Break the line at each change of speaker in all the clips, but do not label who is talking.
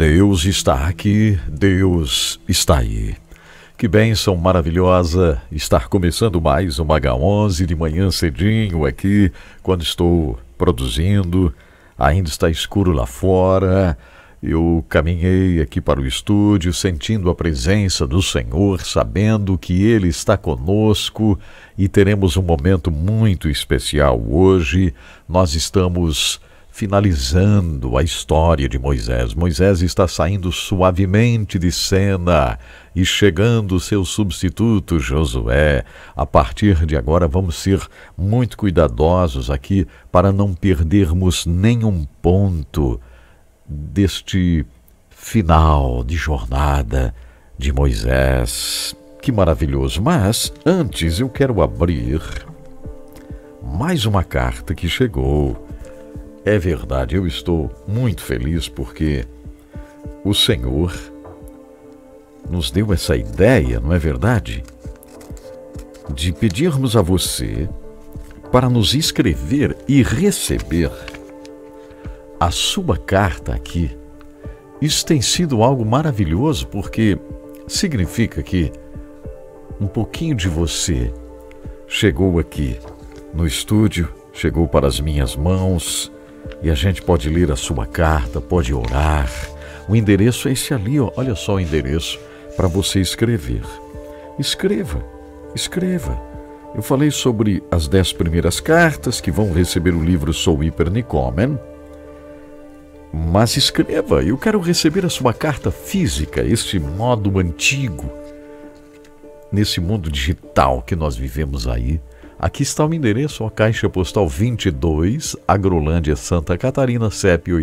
Deus está aqui, Deus está aí. Que bênção maravilhosa estar começando mais uma H11 de manhã cedinho aqui, quando estou produzindo. Ainda está escuro lá fora. Eu caminhei aqui para o estúdio, sentindo a presença do Senhor, sabendo que Ele está conosco e teremos um momento muito especial hoje. Nós estamos finalizando a história de Moisés. Moisés está saindo suavemente de cena e chegando o seu substituto Josué. A partir de agora vamos ser muito cuidadosos aqui para não perdermos nenhum ponto deste final de jornada de Moisés. Que maravilhoso! Mas antes eu quero abrir mais uma carta que chegou. É verdade, eu estou muito feliz porque o Senhor nos deu essa ideia, não é verdade? De pedirmos a você para nos escrever e receber a sua carta aqui. Isso tem sido algo maravilhoso porque significa que um pouquinho de você chegou aqui no estúdio, chegou para as minhas mãos. E a gente pode ler a sua carta, pode orar. O endereço é esse ali, ó. Olha só o endereço para você escrever. Escreva, escreva. Eu falei sobre as 10 primeiras cartas que vão receber o livro Sou Hiper Nicomen. Mas escreva, eu quero receber a sua carta física, este modo antigo, nesse mundo digital que nós vivemos aí. Aqui está o endereço, a Caixa Postal 22, Agrolândia, Santa Catarina, CEP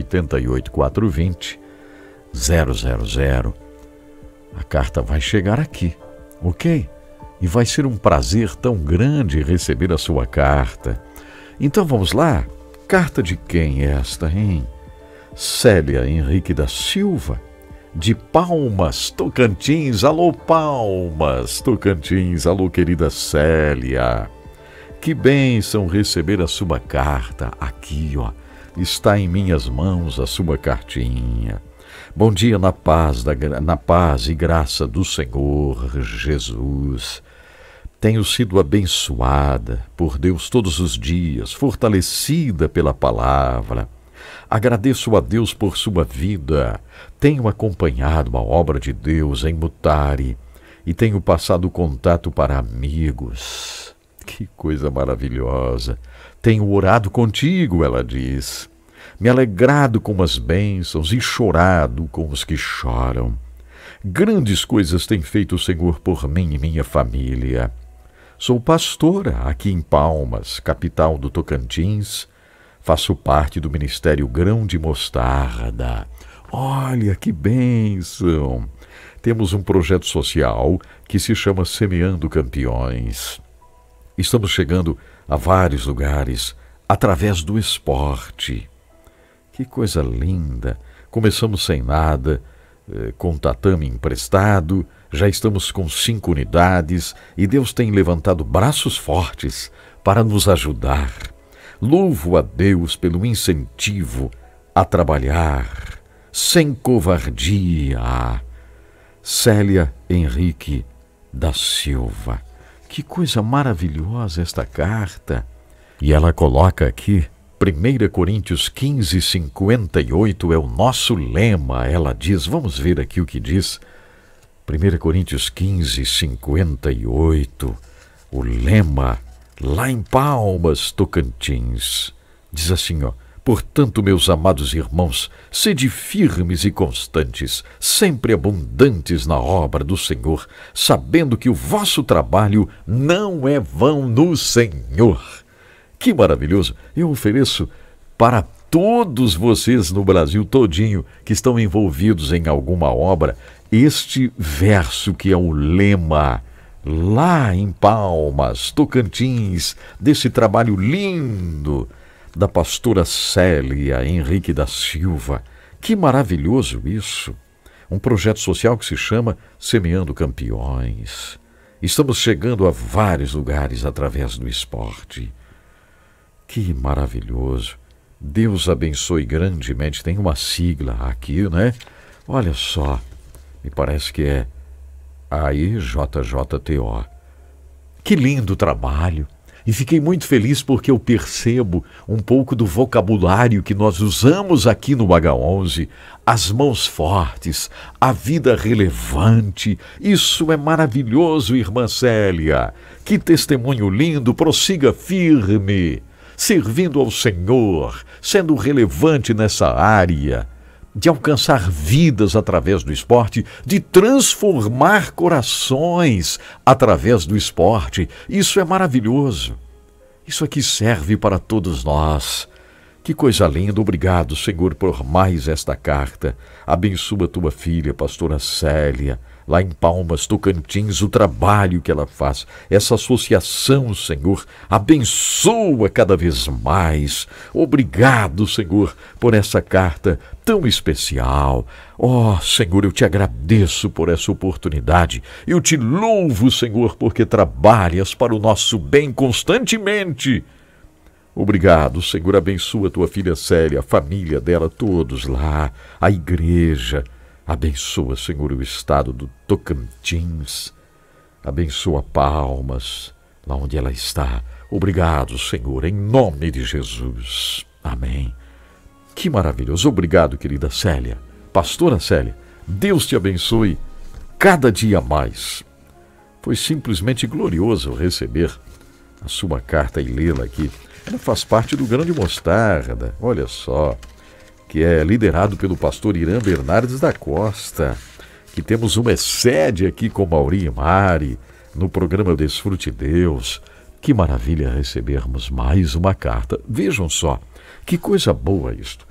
88420-000. A carta vai chegar aqui, ok? E vai ser um prazer tão grande receber a sua carta. Então vamos lá? Carta de quem é esta, hein? Célia Henrique da Silva, de Palmas, Tocantins. Alô, Palmas, Tocantins. Alô, querida Célia. Que bênção receber a sua carta aqui, ó. Está em minhas mãos a sua cartinha. Bom dia na paz e graça do Senhor Jesus. Tenho sido abençoada por Deus todos os dias, fortalecida pela palavra. Agradeço a Deus por sua vida. Tenho acompanhado a obra de Deus em Mutare e tenho passado contato para amigos. Que coisa maravilhosa! Tenho orado contigo, ela diz. Me alegrado com as bênçãos e chorado com os que choram. Grandes coisas tem feito o Senhor por mim e minha família. Sou pastora aqui em Palmas, capital do Tocantins. Faço parte do Ministério Grão de Mostarda. Olha que bênção! Temos um projeto social que se chama Semeando Campeões. Estamos chegando a vários lugares através do esporte. Que coisa linda! Começamos sem nada, com tatame emprestado, já estamos com 5 unidades e Deus tem levantado braços fortes para nos ajudar. Louvo a Deus pelo incentivo a trabalhar sem covardia. Célia Henrique da Silva. Que coisa maravilhosa esta carta. E ela coloca aqui, 1 Coríntios 15, 58 é o nosso lema. Ela diz, vamos ver aqui o que diz. 1 Coríntios 15, 58, o lema, lá em Palmas, Tocantins. Diz assim, ó. Portanto, meus amados irmãos, sede firmes e constantes, sempre abundantes na obra do Senhor, sabendo que o vosso trabalho não é vão no Senhor. Que maravilhoso! Eu ofereço para todos vocês no Brasil todinho que estão envolvidos em alguma obra, este verso que é o lema, lá em Palmas, Tocantins, desse trabalho lindo da pastora Célia Henrique da Silva. Que maravilhoso isso! Um projeto social que se chama Semeando Campeões. Estamos chegando a vários lugares através do esporte. Que maravilhoso! Deus abençoe grandemente. Tem uma sigla aqui, né? Olha só, me parece que é AEJJTO. Que lindo trabalho! E fiquei muito feliz porque eu percebo um pouco do vocabulário que nós usamos aqui no H11, as mãos fortes, a vida relevante. Isso é maravilhoso, irmã Célia. Que testemunho lindo, prossiga firme, servindo ao Senhor, sendo relevante nessa área, de alcançar vidas através do esporte, de transformar corações através do esporte. Isso é maravilhoso. Isso aqui serve para todos nós. Que coisa linda. Obrigado, Senhor, por mais esta carta. Abençoa tua filha, pastora Célia, lá em Palmas, Tocantins, o trabalho que ela faz. Essa associação, Senhor, abençoa cada vez mais. Obrigado, Senhor, por essa carta tão especial. Oh, Senhor, eu te agradeço por essa oportunidade. Eu te louvo, Senhor, porque trabalhas para o nosso bem constantemente. Obrigado, Senhor, abençoa tua filha Célia, a família dela, todos lá, a igreja. Abençoa, Senhor, o estado do Tocantins. Abençoa Palmas, lá onde ela está. Obrigado, Senhor, em nome de Jesus. Amém. Que maravilhoso. Obrigado, querida Célia. Pastora Célia, Deus te abençoe cada dia mais. Foi simplesmente glorioso receber a sua carta e lê-la aqui. Ela faz parte do Grão de Mostarda, olha só, que é liderado pelo pastor Irã Bernardes da Costa, que temos uma sede aqui com Mauri e Mari, no programa Desfrute Deus. Que maravilha recebermos mais uma carta. Vejam só, que coisa boa isto.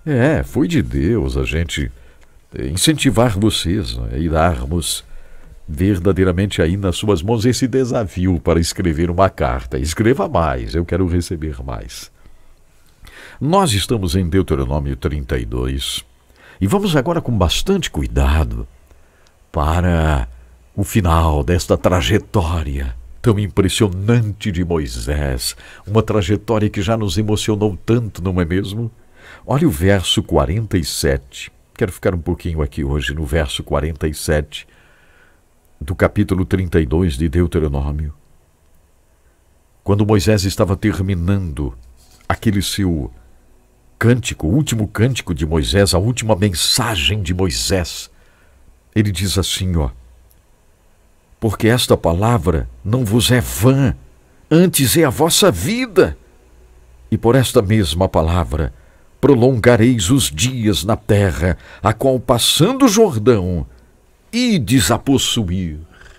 Foi de Deus a gente incentivar vocês, né, e darmos verdadeiramente aí nas suas mãos esse desafio para escrever uma carta. Escreva mais, eu quero receber mais. Nós estamos em Deuteronômio 32 e vamos agora com bastante cuidado para o final desta trajetória tão impressionante de Moisés, uma trajetória que já nos emocionou tanto, não é mesmo? Olha o verso 47, quero ficar um pouquinho aqui hoje no verso 47 do capítulo 32 de Deuteronômio. Quando Moisés estava terminando aquele seu cântico, o último cântico de Moisés, a última mensagem de Moisés, ele diz assim, ó: porque esta palavra não vos é vã, antes é a vossa vida, e por esta mesma palavra prolongareis os dias na terra, a qual passando o Jordão, ides a possuir.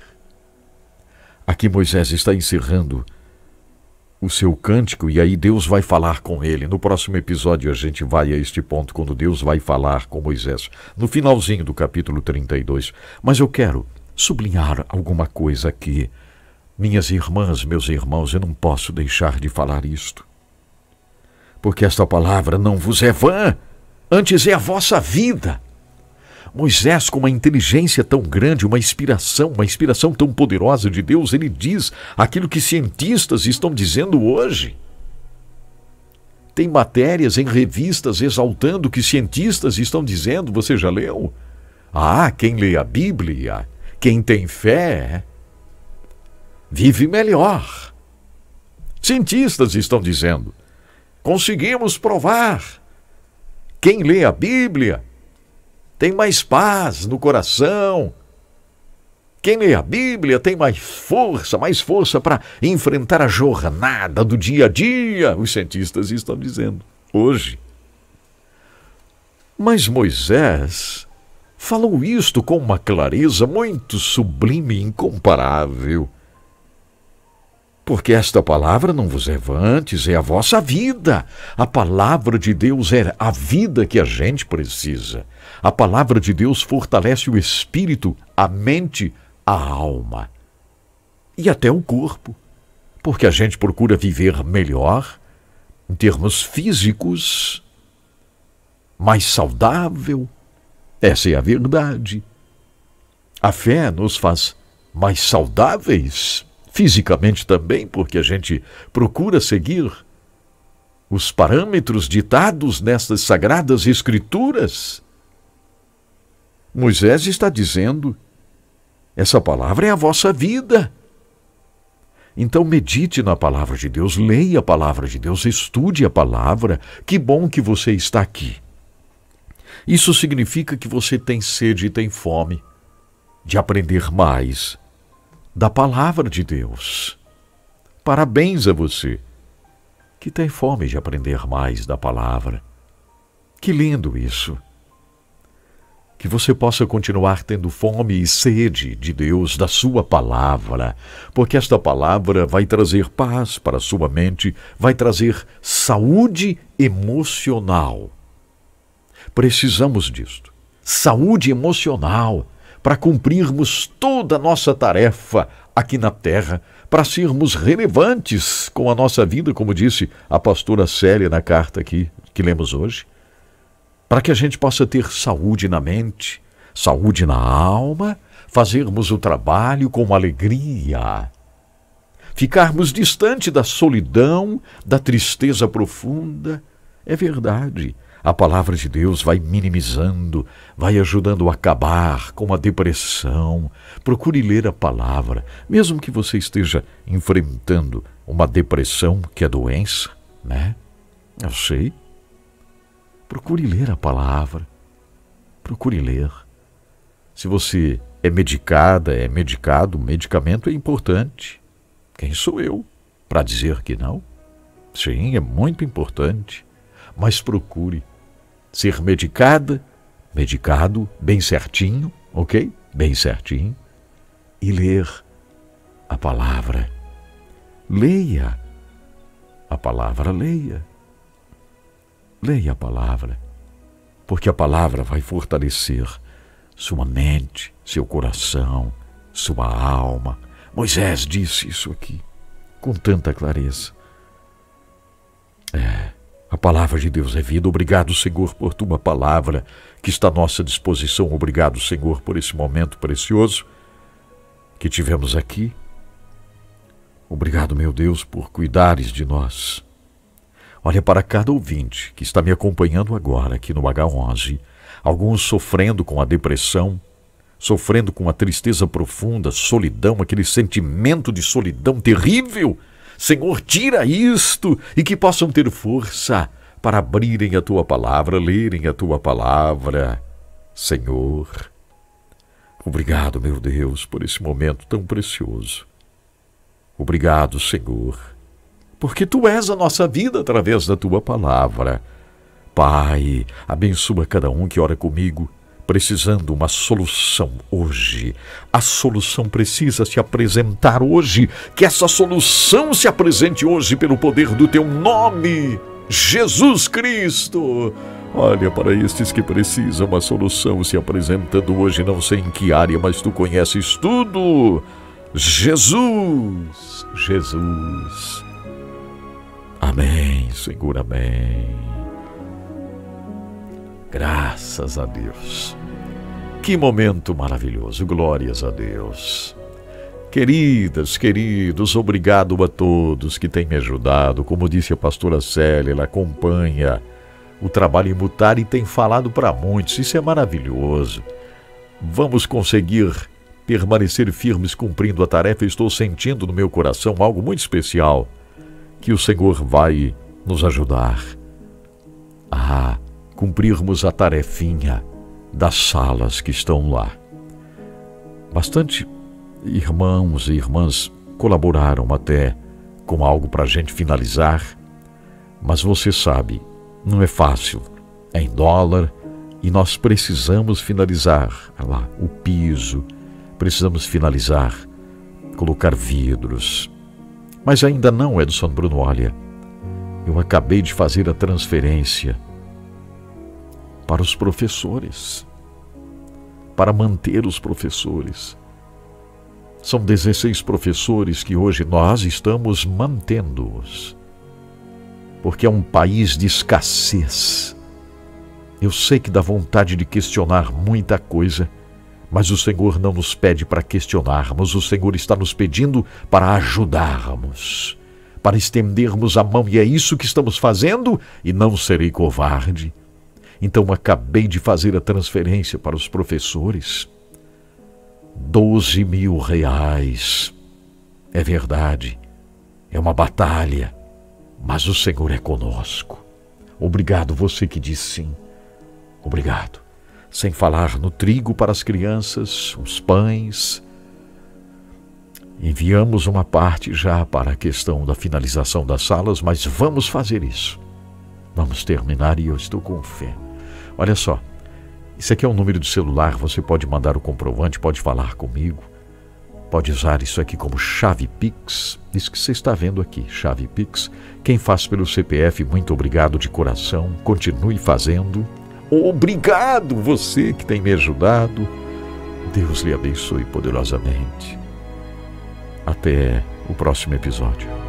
Aqui Moisés está encerrando o seu cântico e aí Deus vai falar com ele. No próximo episódio a gente vai a este ponto, quando Deus vai falar com Moisés, no finalzinho do capítulo 32. Mas eu quero sublinhar alguma coisa aqui. Minhas irmãs, meus irmãos, eu não posso deixar de falar isto. Porque esta palavra não vos é vã, antes é a vossa vida. Moisés, com uma inteligência tão grande, uma inspiração tão poderosa de Deus, ele diz aquilo que cientistas estão dizendo hoje. Tem matérias em revistas exaltando o que cientistas estão dizendo, você já leu? Quem lê a Bíblia, quem tem fé, vive melhor. Cientistas estão dizendo, conseguimos provar. Quem lê a Bíblia tem mais paz no coração. Quem lê a Bíblia tem mais força para enfrentar a jornada do dia a dia, os cientistas estão dizendo hoje. Mas Moisés falou isto com uma clareza muito sublime e incomparável. Porque esta palavra não vos é vã, antes é a vossa vida. A palavra de Deus é a vida que a gente precisa. A palavra de Deus fortalece o espírito, a mente, a alma e até o corpo. Porque a gente procura viver melhor, em termos físicos, mais saudável. Essa é a verdade. A fé nos faz mais saudáveis, fisicamente também, porque a gente procura seguir os parâmetros ditados nestas sagradas escrituras. Moisés está dizendo, essa palavra é a vossa vida. Então medite na palavra de Deus, leia a palavra de Deus, estude a palavra. Que bom que você está aqui. Isso significa que você tem sede e tem fome de aprender mais da palavra de Deus. Parabéns a você que tem fome de aprender mais da palavra. Que lindo isso! Que você possa continuar tendo fome e sede de Deus, da sua palavra, porque esta palavra vai trazer paz para a sua mente, vai trazer saúde emocional. Precisamos disto. Saúde emocional para cumprirmos toda a nossa tarefa aqui na terra, para sermos relevantes com a nossa vida, como disse a pastora Célia na carta aqui que lemos hoje. Para que a gente possa ter saúde na mente, saúde na alma, fazermos o trabalho com alegria, ficarmos distante da solidão, da tristeza profunda. É verdade, a palavra de Deus vai minimizando, vai ajudando a acabar com a depressão. Procure ler a palavra, mesmo que você esteja enfrentando uma depressão que é doença, né? Eu sei. Procure ler a palavra, procure ler. Se você é medicada, é medicado, medicamento é importante. Quem sou eu para dizer que não? Sim, é muito importante, mas procure ser medicada, medicado, bem certinho, ok? Bem certinho, e ler a palavra. Leia a palavra, leia. Leia a palavra, porque a palavra vai fortalecer sua mente, seu coração, sua alma. Moisés disse isso aqui com tanta clareza. A palavra de Deus é vida. Obrigado, Senhor, por tua palavra que está à nossa disposição. Obrigado, Senhor, por esse momento precioso que tivemos aqui. Obrigado, meu Deus, por cuidares de nós. Olha para cada ouvinte que está me acompanhando agora aqui no H11, alguns sofrendo com a depressão, sofrendo com a tristeza profunda, solidão, aquele sentimento de solidão terrível. Senhor, tira isto e que possam ter força para abrirem a tua palavra, lerem a tua palavra. Senhor, obrigado, meu Deus, por esse momento tão precioso. Obrigado, Senhor, porque Tu és a nossa vida através da Tua palavra. Pai, abençoa cada um que ora comigo, precisando uma solução hoje. A solução precisa se apresentar hoje. Que essa solução se apresente hoje pelo poder do Teu nome, Jesus Cristo. Olha para estes que precisam, uma solução se apresentando hoje, não sei em que área, mas Tu conheces tudo. Jesus, Jesus. Amém, Senhor, amém. Graças a Deus. Que momento maravilhoso, glórias a Deus. Queridas, queridos, obrigado a todos que têm me ajudado. Como disse a pastora Célia, ela acompanha o trabalho Imutar e tem falado para muitos. Isso é maravilhoso. Vamos conseguir permanecer firmes cumprindo a tarefa. Estou sentindo no meu coração algo muito especial, que o Senhor vai nos ajudar a cumprirmos a tarefinha das salas que estão lá. Bastante irmãos e irmãs colaboraram até com algo para a gente finalizar, mas você sabe, não é fácil, é em dólar e nós precisamos finalizar lá o piso, precisamos finalizar, colocar vidros. Mas ainda não, Edson Bruno, olha, eu acabei de fazer a transferência para os professores, para manter os professores. São 16 professores que hoje nós estamos mantendo-os, porque é um país de escassez. Eu sei que dá vontade de questionar muita coisa, mas o Senhor não nos pede para questionarmos, o Senhor está nos pedindo para ajudarmos, para estendermos a mão, e é isso que estamos fazendo, e não serei covarde. Então acabei de fazer a transferência para os professores. R$ 12.000. É verdade, é uma batalha, mas o Senhor é conosco. Obrigado você que disse sim. Obrigado. Sem falar no trigo para as crianças, os pães. Enviamos uma parte já para a questão da finalização das salas, mas vamos fazer isso. Vamos terminar e eu estou com fé. Olha só, isso aqui é um número de celular, você pode mandar o comprovante, pode falar comigo, pode usar isso aqui como chave Pix, isso que você está vendo aqui, chave Pix. Quem faz pelo CPF, muito obrigado de coração, continue fazendo. Obrigado você que tem me ajudado. Deus lhe abençoe poderosamente. Até o próximo episódio.